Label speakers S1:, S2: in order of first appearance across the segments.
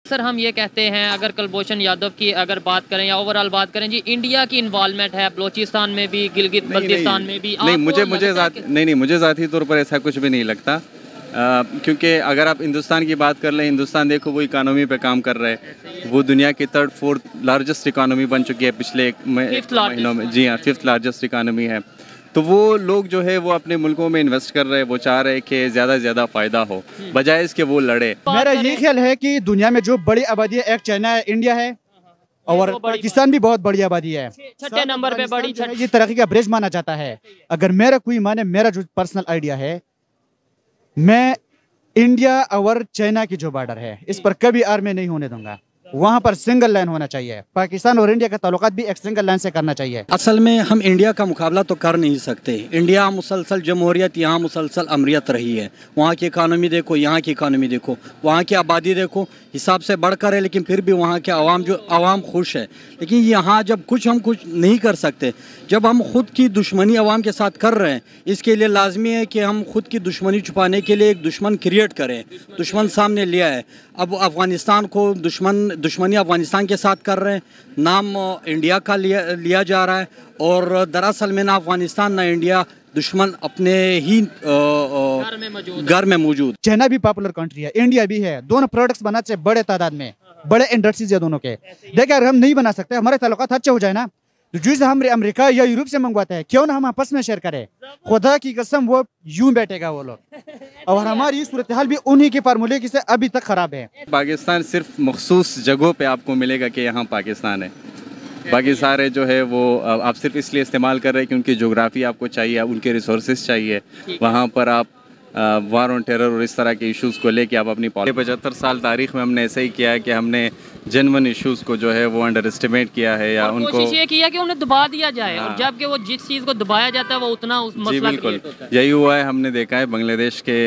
S1: Sir हम ये कहते हैं, अगर कुलभूषण यादव की अगर बात करें या ओवरऑल बात करें जी, इंडिया की इन्वॉल्वमेंट है बलूचिस्तान में भी, गिलगित बल्तिस्तान में भी।
S2: नहीं, मुझे ज़ाती तौर पर ऐसा कुछ भी नहीं लगता, क्योंकि अगर आप हिंदुस्तान की बात कर लें, हिंदुस्तान देखो वो इकानमी पे काम कर रहे हैं, वो दुनिया की 3rd-4th लार्जेस्ट इकानमी बन चुकी है पिछले महीनों में। जी हाँ, 5th लार्जेस्ट इकानमी है। तो वो लोग जो है वो अपने मुल्कों में इन्वेस्ट कर रहे हैं, वो चाह रहे हैं कि ज़्यादा से ज़्यादा फ़ायदा हो, बजाय इसके वो लड़े।
S3: मेरा ये ख्याल है कि दुनिया में जो बड़ी आबादी है, एक चाइना है, इंडिया है और पाकिस्तान भी बहुत बड़ी आबादी है।
S1: छठे नंबर पे बड़ी
S3: ये तरक्की का ब्रिज माना जाता है। अगर मेरा कोई माने, मेरा जो पर्सनल आइडिया है, मैं इंडिया और चाइना की जो बॉर्डर है इस पर कभी आर्मी नहीं होने दूंगा। वहाँ पर सिंगल लाइन होना चाहिए। पाकिस्तान और इंडिया का ताल्लुकात भी एक सिंगल लाइन से करना चाहिए।
S4: असल में हम इंडिया का मुकाबला तो कर नहीं सकते। इंडिया मुसलसल जमहूरियत, यहाँ मुसलसल अमरीत रही है। वहाँ की इकानमी देखो, यहाँ की इकानमी देखो, वहाँ की आबादी देखो, हिसाब से बढ़कर है, लेकिन फिर भी वहाँ के आवाम खुश है। लेकिन यहाँ जब हम कुछ नहीं कर सकते, जब हम खुद की दुश्मनी आवाम के साथ कर रहे हैं, इसके लिए लाजमी है कि हम खुद की दुश्मनी छुपाने के लिए एक दुश्मन क्रिएट करें। दुश्मन सामने लिया है, अब अफ़गानिस्तान को दुश्मनी अफ़गानिस्तान के साथ कर रहे हैं, नाम इंडिया का लिया जा रहा है, और दरअसल में ना अफ़गानिस्तान ना इंडिया, दुश्मन अपने ही घर में मौजूद।
S3: चाइना भी पॉपुलर कंट्री है, इंडिया भी है, दोनों प्रोडक्ट्स बनाते हैं बड़े तादाद में, बड़े इंडस्ट्रीज है दोनों के। देखिए अगर हम नहीं बना सकते, हमारे ताल्लुकात अच्छे हो जाए ना, तो जैसे हम अमेरिका या यूरोप से मंगवाते हैं, क्यों ना हम आपस में शेयर करें। खुदा की कसम वो यूं बैठेगा वो लोग, और हमारी सूरत हाल भी उन्हीं के फार्मूले की से अभी तक खराब है।
S2: पाकिस्तान सिर्फ मखसूस जगहों पे आपको मिलेगा कि यहाँ पाकिस्तान है, बाकी सारे जो है वो आप सिर्फ इसलिए इस्तेमाल कर रहे हैं कि उनकी जोग्राफी आपको चाहिए, उनके रिसोर्सेज चाहिए। वहाँ पर आप वार ऑन टेरर और इस तरह के इश्यूज़ को लेके आप अपनी 75 साल तारीख में हमने ऐसे ही किया है कि हमने जेन्युइन इश्यूज़ को जो है वो अंडर एस्टिमेट किया है, या उनको
S1: कोशिश ये किया कि उन्हें दबा दिया जाए। और जबकि वो जिस चीज़ को दबाया जाता है वो उतना उस
S2: जी बिल्कुल यही हुआ है। हमने देखा है बांग्लादेश के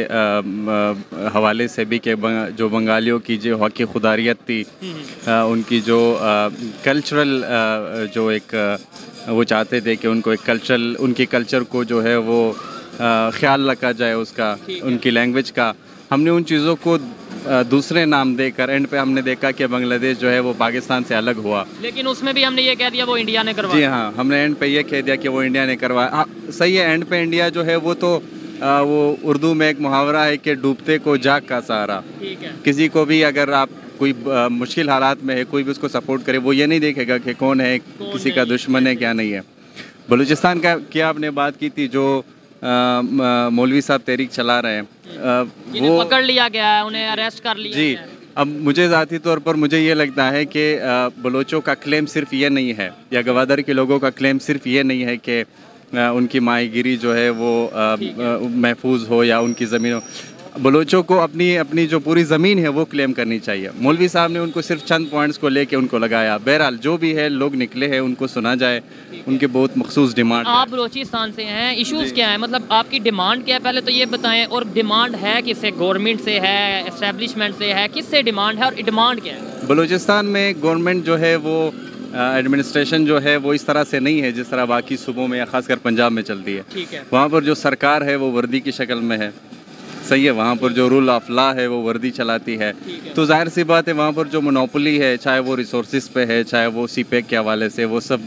S2: हवाले से भी कि जो बंगालियों की जो हक़ खुदारियत थी, उनकी जो कल्चरल जो एक वो चाहते थे कि उनको एक उनकी कल्चर को जो है वो ख्याल रखा जाए उसका, उनकी लैंग्वेज का। हमने उन चीज़ों को दूसरे नाम देकर एंड पे हमने देखा कि बांग्लादेश जो है वो पाकिस्तान से अलग हुआ,
S1: लेकिन उसमें भी हमने ये कह दिया वो इंडिया ने करवाया।
S2: जी हाँ, हमने एंड पे ये कह दिया कि वो इंडिया ने करवाया। हाँ सही है, एंड पे इंडिया जो है वो तो वो उर्दू में एक मुहावरा है कि डूबते को जाग का सहारा। किसी को भी अगर आप कोई मुश्किल हालात में है, कोई भी उसको सपोर्ट करे, वो ये नहीं देखेगा कि कौन है, किसी का दुश्मन है क्या नहीं है। बलूचिस्तान का क्या आपने बात की थी, जो मौलवी साहब तहरीक चला रहे हैं, वो
S1: पकड़ लिया गया है, उन्हें अरेस्ट कर लिया
S2: जी। अब मुझे ज़ाती तौर पर मुझे ये लगता है कि बलोचों का क्लेम सिर्फ ये नहीं है, या गवादर के लोगों का क्लेम सिर्फ ये नहीं है कि उनकी माहीगिरी जो है वो महफूज हो या उनकी ज़मीन हो। बलोचों को अपनी जो पूरी ज़मीन है वो क्लेम करनी चाहिए। मौलवी साहब ने उनको सिर्फ चंद पॉइंट्स को लेके उनको लगाया। बहरहाल जो भी है, लोग निकले हैं, उनको सुना जाए, उनके बहुत मखसूस डिमांड।
S1: आप बलूचिस्तान से हैं, इश्यूज़ क्या है, मतलब आपकी डिमांड क्या है, पहले तो ये बताएं। और डिमांड है किससे, गवर्नमेंट से है, एस्टेब्लिशमेंट से है, किससे डिमांड है, और डिमांड क्या है?
S2: बलूचिस्तान में गवर्नमेंट जो है वो एडमिनिस्ट्रेशन जो है वो इस तरह से नहीं है जिस तरह बाकी सूबों में या खासकर पंजाब में चलती है। वहाँ पर जो सरकार है वो वर्दी की शक्ल में है, सही है। वहाँ पर जो रूल ऑफ लॉ है वो वर्दी चलाती है, तो जाहिर सी बात है वहाँ पर जो मोनोपोली है, चाहे वो रिसोर्सेज पे है, चाहे वो सीपेक के हवाले से, वो सब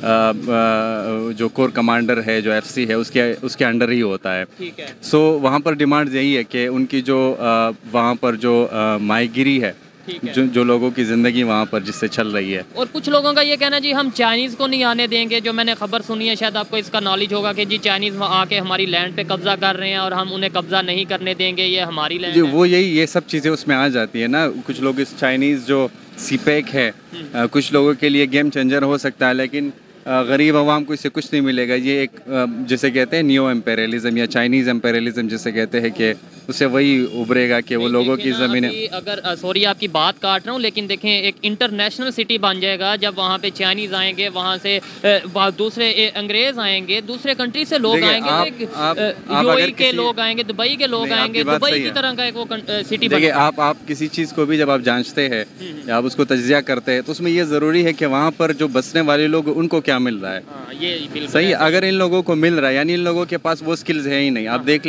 S2: जो कोर कमांडर है, जो एफसी है, उसके अंडर ही होता है। सो वहाँ पर डिमांड यही है कि उनकी जो वहाँ पर जो माहीगिरी है, जो लोगों की ज़िंदगी वहाँ पर जिससे चल रही है।
S1: और कुछ लोगों का ये कहना जी हम चाइनीज़ को नहीं आने देंगे। जो मैंने खबर सुनी है, शायद आपको इसका नॉलेज होगा, कि जी चाइनीज़ आके हमारी लैंड पे कब्जा कर रहे हैं और हम उन्हें कब्जा नहीं करने देंगे, ये हमारी लैंड है।
S2: वो ये सब चीज़ें उसमें आ जाती है ना। कुछ लोग इस चाइनीज़ जो सीपेक है कुछ लोगों के लिए गेम चेंजर हो सकता है, लेकिन गरीब आवाम को इससे कुछ नहीं मिलेगा। ये एक जिसे कहते हैं नियो एम्पेरियलिज्म या चाइनीज़ एम्पेरियलिज्म जिसे कहते हैं, कि उससे वही उभरेगा कि वो लोगों की ज़मीनें।
S1: अगर सॉरी आपकी बात काट रहा हूँ, लेकिन देखें एक इंटरनेशनल सिटी बन जाएगा जब वहाँ पे चाइनीज़ आएंगे, वहाँ से दूसरे अंग्रेज़ आएंगे, दूसरे कंट्री से लोग आएंगे, यूएई के लोग आएंगे, दुबई के लोग आएंगे, दुबई की तरह का एक वो सिटी बनेगा।
S2: आप किसी चीज़ को भी जब आप जांचते हैं या आप उसको तज्जिया करते हैं, तो उसमें ये ज़रूरी है कि वहाँ पर जो बसने वाले लोग उनको क्या मिल रहा है।
S1: ये
S2: सही है। अगर इन लोगों को मिल रहा है, यानी इन लोगों के पास वो स्किल्स है ही नहीं। आप देख ले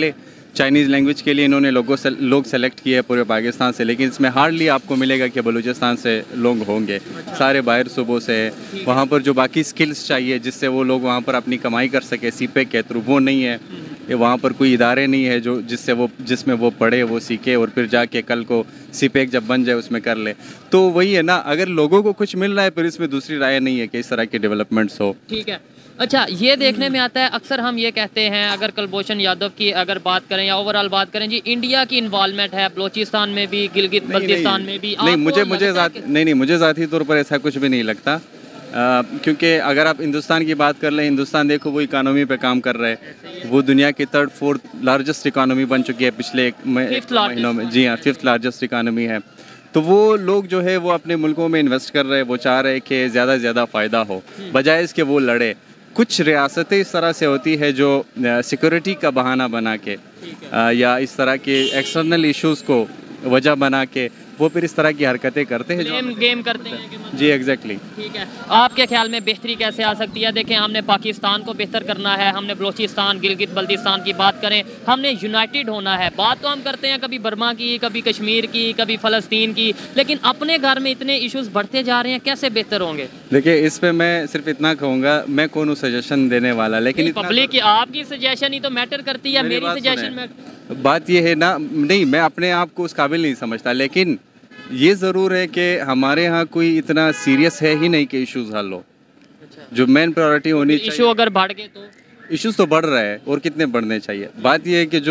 S2: चाइनीज़ लैंग्वेज के लिए इन्होंने लोग सेलेक्ट किए पूरे पाकिस्तान से, लेकिन इसमें हार्डली आपको मिलेगा कि बलूचिस्तान से लोग होंगे। सारे बाहर सूबों से वहाँ पर जो बाकी स्किल्स चाहिए जिससे वो लोग वहाँ पर अपनी कमाई कर सके सीपेक के थ्रू, वो नहीं है। ये वहाँ पर कोई इदारे नहीं है जो जिसमें वो पढ़े, वो सीखे और फिर जाके कल को सीपेक जब बन जाए उसमें कर ले। तो वही है ना, अगर लोगों को कुछ मिल रहा है फिर इसमें दूसरी राय नहीं है कि इस तरह के डेवलपमेंट्स हो।
S1: ठीक है। अच्छा, ये देखने में आता है अक्सर हम ये कहते हैं, अगर कुलभूषण यादव की अगर बात करें या ओवरऑल बात करें जी, इंडिया की इन्वॉल्वमेंट है बलूचिस्तान में भी, गिलगित बल्तिस्तान में भी।
S2: नहीं, मुझे ज़ाती तौर पर ऐसा कुछ भी नहीं लगता, क्योंकि अगर आप हिंदुस्तान की बात कर लें, हिंदुस्तान देखो वो इकानमी पे काम कर रहा है, वो दुनिया की 3rd-4th लार्जेस्ट इकानमी बन चुकी है पिछले एक महीनों में। जी हाँ, 5th लार्जेस्ट इकानमी है। तो वो लोग जो है वो अपने मुल्कों में इन्वेस्ट कर रहे हैं, वो चाह रहे हैं कि ज़्यादा से ज़्यादा फ़ायदा हो, बजाय इसके वो लड़े। कुछ रियासतें इस तरह से होती है जो सिक्योरिटी का बहाना बना के या इस तरह के एक्सटर्नल इश्यूज़ को वजह बना के वो फिर इस तरह की हरकतें करते हैं, जो
S1: गेम करते हैं।
S2: जी एग्जैक्टली।
S1: ठीक है, आपके ख्याल में बेहतरी कैसे आ सकती है? देखें, हमने पाकिस्तान को बेहतर करना है, हमने बलूचिस्तान गिलगित बल्तिस्तान की बात करें, हमने यूनाइटेड होना है। बात तो हम करते हैं कभी बर्मा की, कभी कश्मीर की, कभी फ़लस्तीन की, लेकिन अपने घर में इतने इश्यूज़ बढ़ते जा रहे हैं, कैसे बेहतर होंगे?
S2: देखिए, इस पे मैं सिर्फ इतना कहूँगा, मैं कौन सजेशन देने वाला, लेकिन
S1: पब्लिक की आपकी सजेशन ही तो मैटर करती है, मेरी सजेशन।
S2: बात ये है ना, नहीं मैं अपने आप को उस काबिल नहीं समझता, लेकिन ये ज़रूर है कि हमारे यहाँ कोई इतना सीरियस है ही नहीं कि इश्यूज़ हल हो। जो मेन प्रायोरिटी होनी चाहिए,
S1: इशू अगर बढ़ गए तो
S2: इश्यूज़ तो बढ़ रहा है और कितने बढ़ने चाहिए। बात ये है कि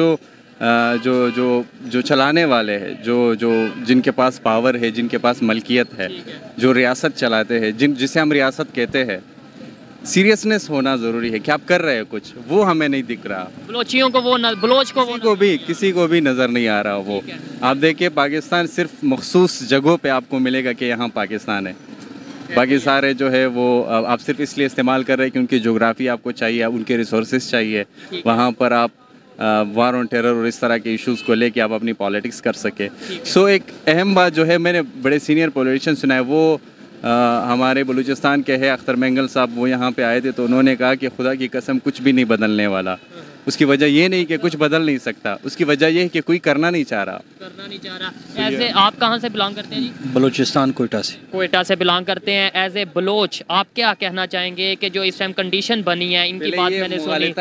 S2: जो चलाने वाले हैं, जो जिनके पास पावर है, जिनके पास मलकियत है, जो रियासत चलाते हैं, जिसे हम रियासत कहते हैं, सीरियसनेस होना ज़रूरी है कि आप कर रहे हैं कुछ, वो हमें नहीं दिख रहा।
S1: बलोचियों को वो बलोच को
S2: किसी को भी नज़र नहीं आ रहा वो। आप देखिए, पाकिस्तान सिर्फ मखसूस जगहों पे आपको मिलेगा कि यहाँ पाकिस्तान है, बाकी सारे जो है वो आप सिर्फ इसलिए इस्तेमाल कर रहे हैं कि उनकी जोग्राफी आपको चाहिए, उनके रिसोर्सेज चाहिए, वहाँ पर आप वार ऑन टेरर और इस तरह के इश्यूज़ को लेके आप अपनी पॉलिटिक्स कर सके। सो एक अहम बात जो है, मैंने बड़े सीनियर पॉलिटिशियन सुना है, वो हमारे बलूचिस्तान के हैं अख्तर मेंगल साहब, वो यहाँ पे आए थे तो उन्होंने कहा कि खुदा की कसम कुछ भी नहीं बदलने वाला। उसकी वजह ये नहीं कि कुछ बदल नहीं सकता, उसकी वजह ये है कि कोई करना नहीं चाह रहा।
S1: ऐसे आप कहाँ से बिलोंग करते हैं जी?
S4: बलूचिस्तान,
S1: कोयटा से बिलोंग करते हैं। एज ए बलोच आप क्या कहना चाहेंगे कि जो इस टाइम कंडीशन बनी है, इनकी बात मैंने सुनी।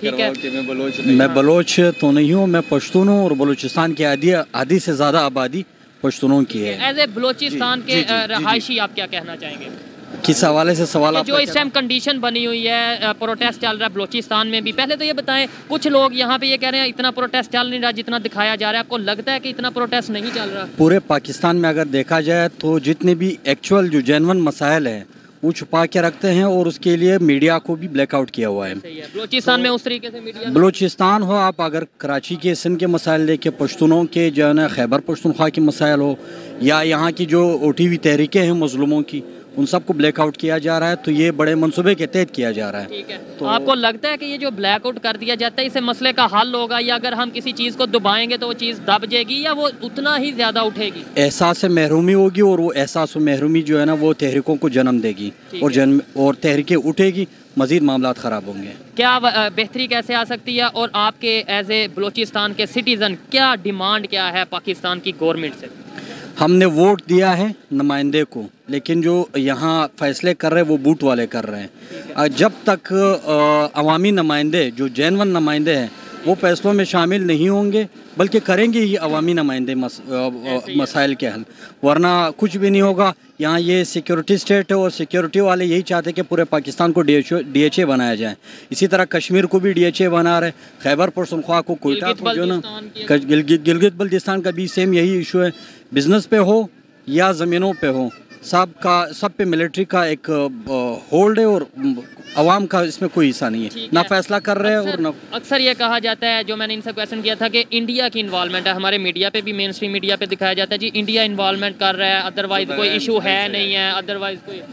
S4: मैं बलोच तो नहीं हूँ, मैं पश्तून हूँ और बलूचिस्तान की आधी से ज़्यादा आबादी पश्तूनों की है।
S1: एज ए बलूचिस्तान के रहायशी आप क्या कहना चाहेंगे?
S4: किस हवाले से सवाल?
S1: जो इस टाइम कंडीशन बनी हुई है, प्रोटेस्ट चल रहा है बलूचिस्तान में भी, पहले तो ये बताएं, कुछ लोग यहाँ पे ये कह रहे हैं इतना प्रोटेस्ट चल नहीं रहा जितना दिखाया जा रहा है, आपको लगता है कि इतना प्रोटेस्ट नहीं चल रहा?
S4: पूरे पाकिस्तान में अगर देखा जाए तो जितने भी एक्चुअल जो जेन्युइन मसाइल हैं वो छुपा के रखते हैं और उसके लिए मीडिया को भी ब्लैकआउट किया हुआ है।
S1: बलूचिस्तान में उस तरीके से मीडिया,
S4: बलूचिस्तान हो, आप अगर कराची के सिंध के मसाइल देखे, पश्तूनों के जो है ना खैबर पख्तूनख्वा के मसाइल हो, या यहाँ की जो OTV तहरीकें हैं मजलूमों की, उन सबको ब्लैकआउट किया जा रहा है। तो ये बड़े मंसूबे के तहत किया जा रहा है।
S1: ठीक है। तो आपको लगता है कि ये जो ब्लैकआउट कर दिया जाता है इससे मसले का हल होगा, या अगर हम किसी चीज़ को दबाएंगे तो वो चीज़ दब जाएगी या वो उतना ही ज़्यादा उठेगी?
S4: एहसास महरूमी होगी और वो एहसास महरूमी जो है ना वो तहरीकों को जन्म देगी और तहरीकें उठेगी, मज़ीद मामला ख़राब होंगे।
S1: क्या बेहतरी कैसे आ सकती है? और आपके एज ए बलूचिस्तान के सिटीज़न क्या डिमांड क्या है पाकिस्तान की गवर्नमेंट से?
S4: हमने वोट दिया है नुमाइंदे को, लेकिन जो यहाँ फैसले कर रहे हैं वो बूट वाले कर रहे हैं। जब तक अवामी नुमाइंदे जो जेन्युइन नुमाइंदे हैं वो फैसलों में शामिल नहीं होंगे, बल्कि करेंगे ही अवामी नुमाइंदे मसाइल के हल, वरना कुछ भी नहीं होगा। यहाँ ये सिक्योरिटी स्टेट है और सिक्योरिटी वाले यही चाहते हैं कि पूरे पाकिस्तान को DHA बनाया जाए। इसी तरह कश्मीर को भी DHA बना रहे, खैबर पख्तूनख्वा को, कोयटा को, जो ना गिलगित बल्तिस्तान का भी सेम यही इशू है। बिजनेस पे हो या ज़मीनों पे हो, सब पे मिलिट्री का एक होल्ड है और अवाम का इसमें कोई हिस्सा नहीं है, ना फैसला कर रहे हैं और ना।
S1: अक्सर ये कहा जाता है, जो मैंने इनसे क्वेश्चन किया था, कि इंडिया की इन्वॉल्वमेंट है, हमारे मीडिया पे भी, मेन स्ट्रीम मीडिया पे दिखाया जाता है जी इंडिया इन्वॉल्वमेंट कर रहा है, अदरवाइज कोई इशू है नहीं है, अदरवाइज कोई।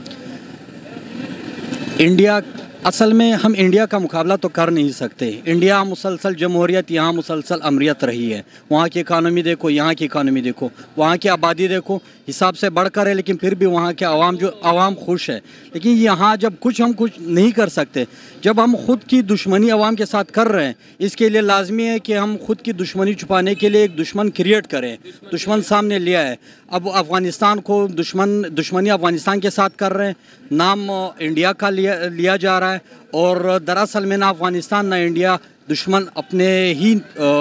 S4: इंडिया असल में हम इंडिया का मुकाबला तो कर नहीं सकते। इंडिया मुसलसल जमहूरियत, यहाँ मुसलसल अमरीत रही है। वहाँ की इकानमी देखो, यहाँ की इकानमी देखो, वहाँ की आबादी देखो, हिसाब से बढ़कर है, लेकिन फिर भी वहाँ के आवाम खुश है। लेकिन यहाँ जब कुछ हम कुछ नहीं कर सकते, जब हम खुद की दुश्मनी आवाम के साथ कर रहे हैं, इसके लिए लाजमी है कि हम खुद की दुश्मनी छुपाने के लिए एक दुश्मन क्रिएट करें। दुश्मन सामने लिया है, अब अफ़गानिस्तान को दुश्मनी अफ़गानिस्तान के साथ कर रहे हैं, नाम इंडिया का लिया जा रहा है, और दरअसल में ना अफ़गानिस्तान ना इंडिया, दुश्मन अपने ही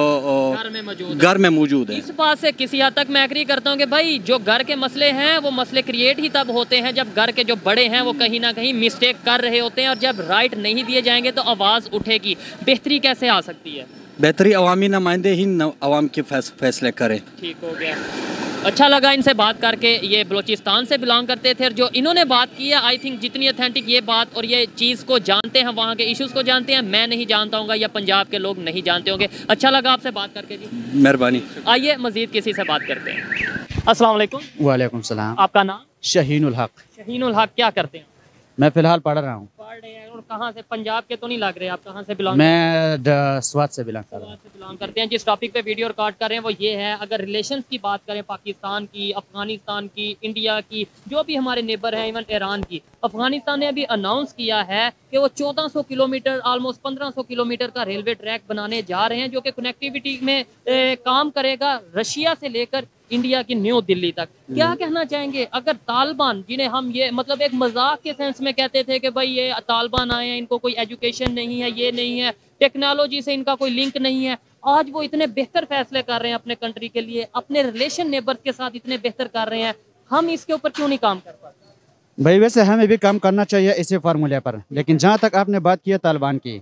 S4: घर में मौजूद है।
S1: इस बात से किसी हद तक मैं एग्री करता हूँ कि भाई जो घर के मसले हैं वो मसले क्रिएट ही तब होते हैं जब घर के जो बड़े हैं वो कहीं ना कहीं मिस्टेक कर रहे होते हैं, और जब राइट नहीं दिए जाएंगे तो आवाज़ उठेगी। बेहतरी कैसे आ सकती है?
S4: बेहतरी अवामी नुमाइंदे ही अवाम के फैसले करें।
S1: ठीक हो गया, अच्छा लगा इनसे बात करके। ये बलूचिस्तान से बिलोंग करते थे, और जो इन्होंने बात की है, आई थिंक जितनी ऑथेंटिक ये बात और ये चीज़ को जानते हैं, वहाँ के इश्यूज़ को जानते हैं, मैं नहीं जानता हूँ या पंजाब के लोग नहीं जानते होंगे। अच्छा लगा आपसे बात करके जी,
S4: मेहरबानी।
S1: आइए मज़ीद किसी से बात करते हैं। अस्सलाम वालेकुम।
S3: वालेकुम सलाम।
S1: आपका नाम?
S3: शहीनुल हक।
S1: शहीनुल हक, क्या करते हैं?
S3: मैं फिलहाल पढ़ रहा हूँ।
S1: पढ़ रहे हैं, और कहाँ से? पंजाब के तो नहीं लग रहे, आप कहाँ से बिलोंग?
S3: मैं स्वात से बिलोंग कर रहा हूँ।
S1: से बिलोंग करते हैं। जिस टॉपिक पे वीडियो रिकॉर्ड कर रहे हैं वो ये है, अगर रिलेशंस की बात करें पाकिस्तान की, अफगानिस्तान की, इंडिया की, जो भी हमारे नेबर हैं, इवन ईरान की। अफगानिस्तान ने अभी अनाउंस किया है कि वो 1400 किलोमीटर, ऑलमोस्ट 1500 किलोमीटर का रेलवे ट्रैक बनाने जा रहे हैं, जो कि कनेक्टिविटी में काम करेगा रशिया से लेकर इंडिया की न्यू दिल्ली तक। क्या कहना चाहेंगे अगर तालिबान, जिन्हें हम ये मतलब एक मजाक के सेंस में कहते थे कि भाई ये तालिबान आए हैं, इनको कोई एजुकेशन नहीं है, ये नहीं है, टेक्नोलॉजी से इनका कोई लिंक नहीं है, आज वो इतने बेहतर फैसले कर रहे हैं अपने कंट्री के लिए, अपने रिलेशन नेबर्स के साथ इतने बेहतर कर रहे हैं, हम इसके ऊपर क्यों नहीं काम कर पाते?
S3: भाई वैसे हमें भी काम करना चाहिए इसी फार्मूले पर, लेकिन जहाँ तक आपने बात की है तालिबान की,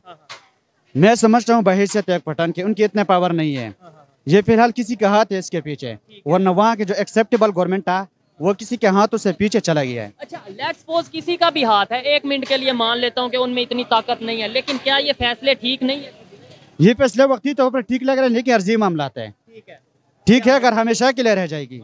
S3: मैं समझता हूँ बहैसियत एक पठान की उनकी इतने पावर नहीं है। ये फिलहाल किसी का हाथ है इसके पीछे, वरना वहाँ के जो एक्सेप्टेबल गवर्नमेंट था वो किसी के हाथों से पीछे चला गया है।
S1: अच्छा, लेट्स सपोज किसी का भी हाथ है, एक मिनट के लिए मान लेता हूँ कि उनमें इतनी ताकत नहीं है, लेकिन क्या ये फैसले ठीक नहीं है?
S3: ये फैसले वक्ती तौर पर ठीक लग रहे हैं, लेकिन अर्जी मामला है। ठीक है, अगर हमेशा के लिए रह जाएगी।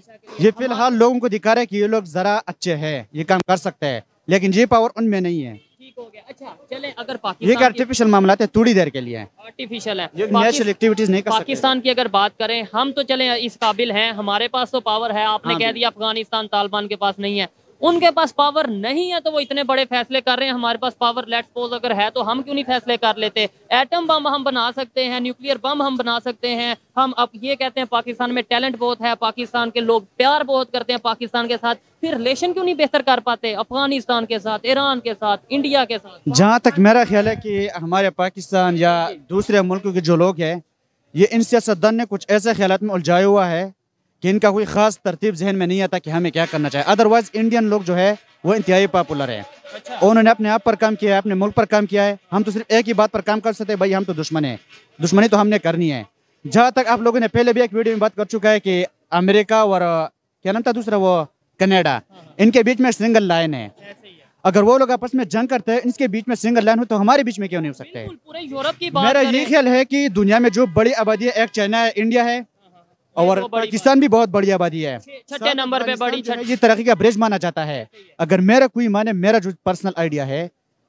S3: ये फिलहाल लोगों को दिखा रहा है कि ये लोग जरा अच्छे हैं, ये काम कर सकते हैं, लेकिन ये पावर उनमें नहीं है।
S1: ठीक हो गया। अच्छा चलें, अगर पाकिस्तान
S3: ये आर्टिफिशियल मामला है, थोड़ी देर के लिए
S1: आर्टिफिशियल है,
S3: नेचुरल एक्टिविटीज नहीं कर सकते।
S1: पाकिस्तान की अगर बात करें, हम तो चलें इस काबिल हैं, हमारे पास तो पावर है। आपने कह दिया अफगानिस्तान तालिबान के पास नहीं है, उनके पास पावर नहीं है तो वो इतने बड़े फैसले कर रहे हैं। हमारे पास पावर लेट्स सपोज अगर है तो हम क्यों नहीं फैसले कर लेते? एटम बम हम बना सकते हैं, न्यूक्लियर बम हम बना सकते हैं। हम अब ये कहते हैं पाकिस्तान में टैलेंट बहुत है, पाकिस्तान के लोग प्यार बहुत करते हैं पाकिस्तान के साथ, फिर रिलेशन क्यों नहीं बेहतर कर पाते अफगानिस्तान के साथ, ईरान के साथ, इंडिया के साथ?
S3: जहाँ तक मेरा ख्याल है कि हमारे पाकिस्तान या दूसरे मुल्कों के जो लोग हैं, ये इन सियासतदान ने कुछ ऐसे ख्यालात में उलझाया हुआ है कि इनका कोई खास तरतीब जहन में नहीं आता कि हमें क्या करना चाहिए। अदरवाइज इंडियन लोग जो है वो इंतहाई पॉपुलर है।
S1: अच्छा।
S3: उन्होंने अपने आप पर काम किया है, अपने मुल्क पर काम किया है। हम तो सिर्फ एक ही बात पर काम कर सकते हैं, भाई हम तो दुश्मन है, दुश्मनी तो हमने करनी है। जहाँ तक आप लोगों ने पहले भी एक वीडियो में बात कर चुका है कि अमेरिका और क्या नाम था दूसरा, वो कनाडा, इनके बीच में सिंगल लाइन है। अगर वो लोग आपस में जंग करते हैं, इनके बीच में सिंगल लाइन हो, तो हमारे बीच में क्यों नहीं हो सकते?
S1: पूरे यूरोप की बात
S3: मेरा ये ख्याल है कि दुनिया में जो बड़ी आबादी है, एक चाइना है, इंडिया है, और पाकिस्तान भी बहुत बड़ी आबादी है।
S1: छठे नंबर पे बड़ी
S3: ये तरक्की का ब्रिज माना जाता है। अगर मेरा कोई माने, मेरा जो पर्सनल आइडिया है,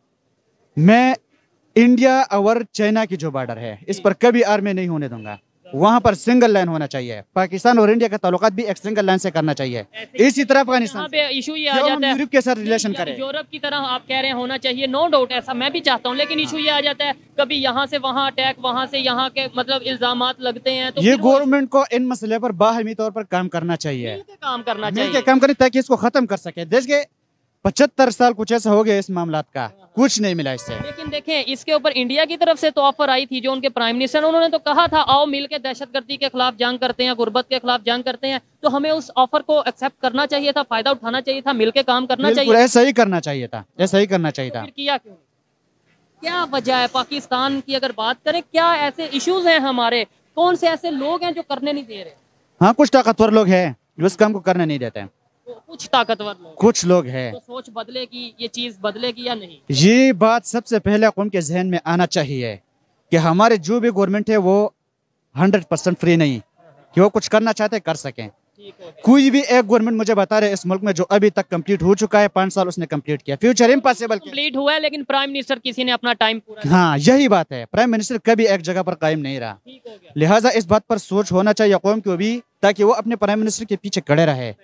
S3: मैं इंडिया और चाइना की जो बॉर्डर है इस पर कभी आर्मी नहीं होने दूंगा। वहाँ पर सिंगल लाइन होना चाहिए। पाकिस्तान और इंडिया का ताल्लुकात भी एक सिंगल लाइन से करना चाहिए। इसी तरह अफगानिस्तान
S1: पे इशू ये आ जाता है,
S3: यूरोप के साथ रिलेशन करें,
S1: यूरोप की तरह आप कह रहे हैं होना चाहिए, नो डाउट ऐसा मैं भी चाहता हूँ, लेकिन इशू ये आ जाता है कभी यहाँ से वहाँ अटैक, वहाँ से यहाँ के मतलब इल्जामात लगते हैं। तो
S3: ये गवर्नमेंट को इन मसले पर बाहमी तौर पर काम करना चाहिए,
S1: काम करना चाहिए,
S3: काम करें ताकि इसको खत्म कर सके। देश के 75 साल कुछ ऐसा हो गया इस मामला का, कुछ नहीं मिला इससे।
S1: लेकिन देखें इसके ऊपर इंडिया की तरफ से तो ऑफर आई थी, जो उनके प्राइम मिनिस्टर, उन्होंने तो कहा था आओ मिलकर दहशतगर्दी के खिलाफ जंग करते हैं, गुर्बत के खिलाफ जंग करते हैं। तो हमें उस ऑफर को एक्सेप्ट करना चाहिए था, फायदा उठाना चाहिए था, मिलकर काम करना चाहिए,
S3: ऐसा ही करना चाहिए था, ऐसा ही करना चाहिए था।
S1: किया क्यों? क्या वजह है? पाकिस्तान की अगर बात करें, क्या ऐसे इश्यूज हैं हमारे, कौन से ऐसे लोग हैं जो करने नहीं दे रहे?
S3: हाँ, कुछ ताकतवर लोग हैं जो इस काम को करने नहीं देते हैं।
S1: कुछ ताकतवर लोग,
S3: कुछ लोग हैं।
S1: तो सोच बदलेगी, ये चीज बदलेगी या नहीं?
S3: ये बात सबसे पहले कौम के जहन में आना चाहिए कि हमारे जो भी गवर्नमेंट है वो 100% फ्री नहीं, कि वो कुछ करना चाहते कर सकें। कोई भी एक गवर्नमेंट मुझे बता रहे इस मुल्क में जो अभी तक कंप्लीट हो चुका है, 5 साल उसने कंप्लीट किया, फ्यूचर इम्पॉसिबल
S1: कंप्लीट हुआ है, लेकिन प्राइम मिनिस्टर किसी ने अपना टाइम पूरा।
S3: हाँ यही बात है, प्राइम मिनिस्टर कभी एक जगह पर कायम नहीं रहा। लिहाजा इस बात पर सोच होना चाहिए कौम को भी, ताकि वो अपने प्राइम मिनिस्टर के पीछे खड़े रहे।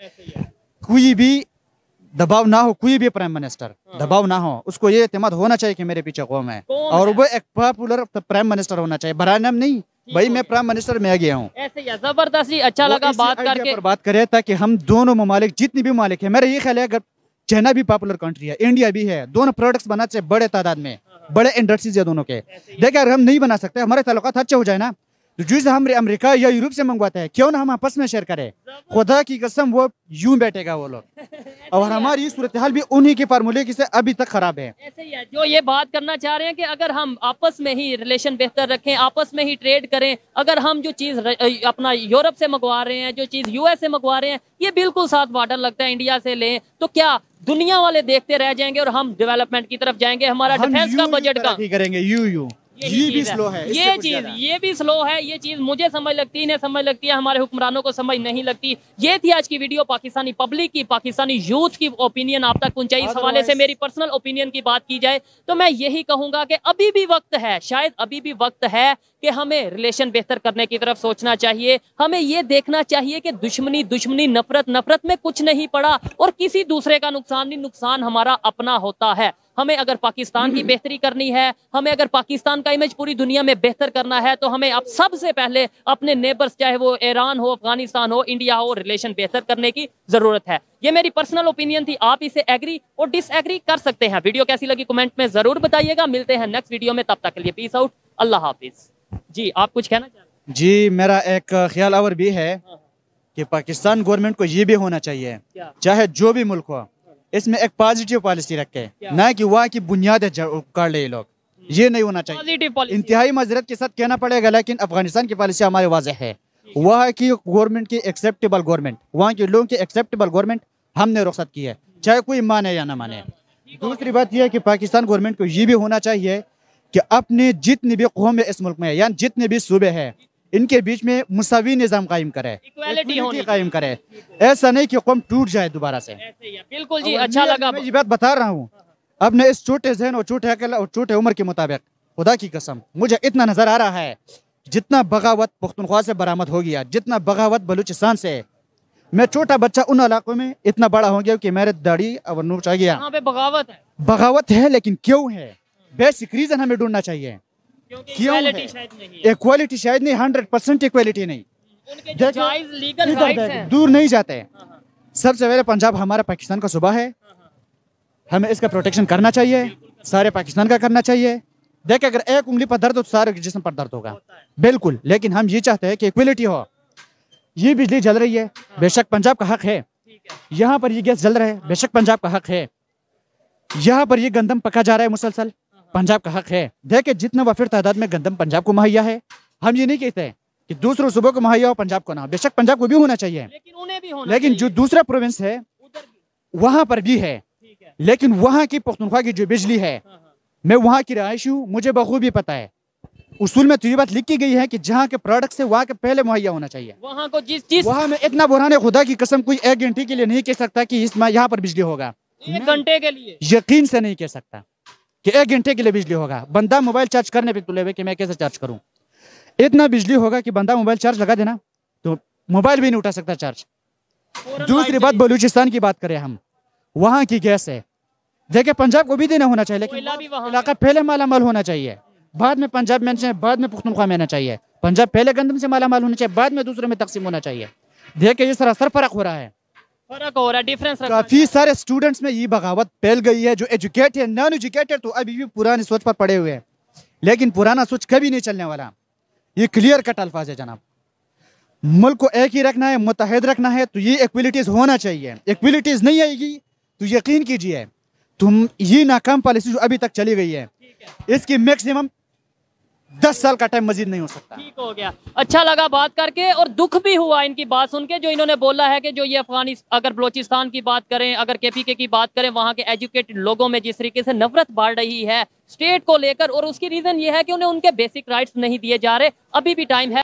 S3: कोई भी दबाव ना हो, कोई भी प्राइम मिनिस्टर दबाव ना हो, उसको ये एतमाद होना चाहिए कि मेरे पीछे कौम है, और वो एक पॉपुलर प्राइम मिनिस्टर होना चाहिए, बरानम नहीं भाई मैं प्राइम मिनिस्टर में आ गया हूँ।
S1: ऐसे ही जबरदस्त जी, अच्छा लगा बात करके।
S3: बात करें ताकि हम दोनों ममालिक, जितनी भी ममालिक है, मेरा ये ख्याल है अगर चाइना भी पॉपुलर कंट्री है, इंडिया भी है, दोनों प्रोडक्ट्स बनाते हैं बड़े तादाद में, बड़े इंडस्ट्रीज है दोनों के। देखिए अगर हम नहीं बना सकते, हमारे ताल्लुकात अच्छे हो जाए ना, तो जैसे हम अमेरिका या यूरोप से मंगवाते हैं, क्यों ना हम आपस में शेयर करें। खुदा की कसम वो यूं बैठेगा वो लोग, और हमारी सूरत हाल भी उन्हीं के फार्मूले की से अभी तक खराब है।
S1: ऐसे ही है, जो ये बात करना चाह रहे हैं कि अगर हम आपस में ही रिलेशन बेहतर रखें, आपस में ही ट्रेड करें, अगर हम जो चीज़ अपना यूरोप से मंगवा रहे हैं, जो चीज़ यूएस से मंगवा रहे हैं, ये बिल्कुल साथ बॉर्डर लगता है इंडिया से लें, तो क्या दुनिया वाले देखते रह जाएंगे और हम डेवलपमेंट की तरफ जाएंगे? हमारा डिफेंस का बजट का
S3: करेंगे ये भी स्लो है,
S1: ये भी स्लो है। ये चीज मुझे समझ लगती है, इन्हें समझ लगती है, हमारे हुक्मरानों को समझ नहीं लगती। ये थी आज की वीडियो, पाकिस्तानी पब्लिक की, पाकिस्तानी यूथ की ओपिनियन आप तक पहुंचाई। इस हवाले से मेरी पर्सनल ओपिनियन की बात की जाए तो मैं यही कहूंगा कि अभी भी वक्त है, शायद अभी भी वक्त है कि हमें रिलेशन बेहतर करने की तरफ सोचना चाहिए। हमें ये देखना चाहिए कि दुश्मनी नफरत में कुछ नहीं पड़ा, और किसी दूसरे का नुकसान नहीं, नुकसान हमारा अपना होता है। हमें अगर पाकिस्तान की बेहतरी करनी है, हमें अगर पाकिस्तान का इमेज पूरी दुनिया में बेहतर करना है, तो हमें अब सबसे पहले अपने नेबर्स, चाहे वो ईरान हो, अफगानिस्तान हो, इंडिया हो, रिलेशन बेहतर करने की जरूरत है। ये मेरी पर्सनल ओपिनियन थी, आप इसे एग्री और डिसएग्री कर सकते हैं। वीडियो कैसी लगी कमेंट में जरूर बताइएगा। मिलते हैं नेक्स्ट वीडियो में, तब तक के लिए पीस आउट, अल्लाह हाफिज। जी आप कुछ कहना चाह रहे हैं? जी
S3: मेरा एक ख्याल और भी है कि पाकिस्तान गवर्नमेंट को ये भी होना चाहिए, चाहे जो भी मुल्क हो, इसमें एक पॉजिटिव पॉलिसी रखे, ना कि वहाँ की बुनियादें कर ले लोग, ये नहीं होना चाहिए। इंतहाई माजरत के साथ कहना पड़ेगा, लेकिन अफगानिस्तान की पॉलिसी हमारे वाज़ेह है। वहाँ की गवर्नमेंट की एक्सेप्टेबल गवर्नमेंट, वहाँ के लोगों की एक्सेप्टेबल गवर्नमेंट हमने रुख्सत की है, चाहे कोई माने या ना माने। दूसरी बात यह है कि पाकिस्तान गवर्नमेंट को ये भी होना चाहिए कि अपने जितनी भी कौम है इस मुल्क में, यानी जितने भी सूबे हैं, इनके बीच में मुसावी निज़ाम कायम करे, इक्वालिटी कायम करे। ऐसा नहीं कि कौम टूट जाए दोबारा से।
S1: बिल्कुल जी, अच्छा लगा।
S3: मैं ये बात बता रहा हूँ अपने इस छोटे ज़हन और छोटे अकल और छोटे उम्र के मुताबिक, खुदा की कसम मुझे इतना नजर आ रहा है, जितना बगावत पुख्तनख्वा से बरामद हो गया, जितना बगावत बलूचिस्तान से, मैं छोटा बच्चा उन इलाकों में इतना बड़ा हो गया कि मेरे दाढ़ी और नूच आ गया।
S1: यहाँ पे
S3: बगावत है, लेकिन क्यों है? बेसिक रीजन हमें ढूंढना चाहिए। क्यों इक्वालिटी शायद नहीं, 100% इक्वालिटी नहीं, दूर नहीं जाते। सबसे पहले पंजाब हमारा पाकिस्तान का सूबा है, हमें इसका प्रोटेक्शन करना चाहिए, सारे पाकिस्तान का करना चाहिए। देख अगर एक उंगली पर दर्द हो तो सारे जिस्म पर दर्द होगा, बिल्कुल। लेकिन हम ये चाहते हैं कि इक्वालिटी हो। ये बिजली जल रही है, बेशक पंजाब का हक है। यहाँ पर ये गैस जल रहा है, बेशक पंजाब का हक है। यहाँ पर ये गंदम पका जा रहा है मुसलसल, पंजाब का हक है। देखे जितना वाफिर तादाद में गंदम पंजाब को मुहैया है। हम ये नहीं कहते कि दूसरों सूबों को मुहैया हो, पंजाब को ना, बेशक पंजाब को भी होना चाहिए,
S1: लेकिन उन्हें भी होना
S3: लेकिन जो दूसरा प्रोविंस है वहां पर भी है। लेकिन वहां की पुख्तनख्वा की जो बिजली है, मैं वहां की रहायशी हूँ, मुझे बखूबी पता है। उसूल में तो ये बात लिखी गई है कि जहाँ के प्रोडक्ट से वहाँ के पहले मुहैया होना चाहिए। वहाँ को जिस वहाँ में इतना बुरहान है, खुदा की कसम कोई 1 घंटे के लिए नहीं कह सकता कि इसमें यहाँ पर बिजली होगा।
S1: 1 घंटे के लिए
S3: यकीन से नहीं कह सकता कि 1 घंटे के लिए बिजली होगा। बंदा मोबाइल चार्ज करने पे तुले हुए कि मैं कैसे चार्ज करूं, इतना बिजली होगा कि बंदा मोबाइल चार्ज लगा देना तो मोबाइल भी नहीं उठा सकता चार्ज। दूसरी बात बलूचिस्तान की बात करें हम, वहाँ की गैस है। देखिए पंजाब को भी देना होना चाहिए, लेकिन इलाका पहले मालामाल होना चाहिए, बाद में पंजाब में, बाद में पुख्तनख्वा में आना चाहिए। पंजाब पहले गंदम से मालामाल होना चाहिए, बाद में दूसरे में तकसीम होना चाहिए। देखिए इस तरह सर फर्क हो रहा है, डिफरेंस। काफी सारे स्टूडेंट्स में ये बगावत फैल गई है, जो एजुकेटेड, नॉन एजुकेटेड तो अभी भी पुरानी सोच पर पड़े हुए हैं। लेकिन पुराना सोच कभी नहीं चलने वाला, ये क्लियर कट अल्फाज है जनाब। मुल्क को एक ही रखना है, मुत्तहिद रखना है, तो ये इक्वलिटीज होना चाहिए। इक्वलिटीज नहीं आएगी तो यकीन कीजिए तुम ये नाकाम पॉलिसी जो अभी तक चली गई है, इसकी मैक्सिमम 10 साल का टाइम मजीद नहीं हो सकता।
S1: ठीक हो गया, अच्छा लगा बात करके, और दुख भी हुआ इनकी बात सुन के, जो इन्होंने बोला है कि जो ये अगर बलोचिस्तान की बात करें, अगर KPK की बात करें, वहाँ के एजुकेटेड लोगों में जिस तरीके से नफरत बढ़ रही है स्टेट को लेकर, और उसकी रीजन ये है कि उन्हें उनके बेसिक राइट्स नहीं दिए जा रहे। अभी भी टाइम है।